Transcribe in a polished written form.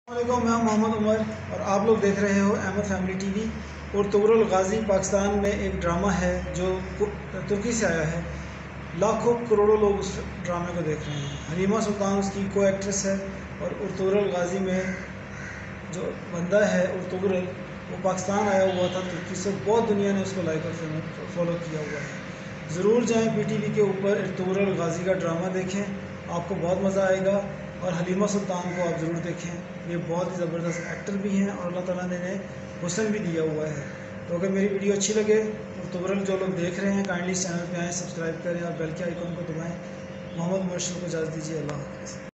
अस्सलामुअलैकुम, मैं मोहम्मद उमर और आप लोग देख रहे हो Ahmad family TV. Ertugrul Ghazi Pakistan में एक ड्रामा है जो तुर्की से आया है। लाखों करोड़ों लोग उस ड्रामे को देख रहे हैं। हलीमा सुल्तान उसकी को एक्ट्रेस है और अर्तुगरुल गाज़ी में जो बंदा है अर्तुगरुल, वो पाकिस्तान आया हुआ था तुर्की से। बहुत दुनिया ने उसको लाइक और फॉलो किया हुआ है। ज़रूर जाएँ PTV के ऊपर अर्तुगरुल गाज़ी का ड्रामा देखें, आपको बहुत मज़ा आएगा। और हलीमा सुल्तान को आप ज़रूर देखें, ये बहुत ही ज़बरदस्त एक्टर भी हैं और अल्लाह ताला ने इन्हें हुस्न भी दिया हुआ है। तो अगर मेरी वीडियो अच्छी लगे अर्तुगरुल जो लोग देख रहे हैं काइंडली इस चैनल पे आएँ, सब्सक्राइब करें और बेल के आइकन को दबाएं। मोहम्मद मुबशर को इजाज़त दीजिए। अल्लाह हाफ़िज़।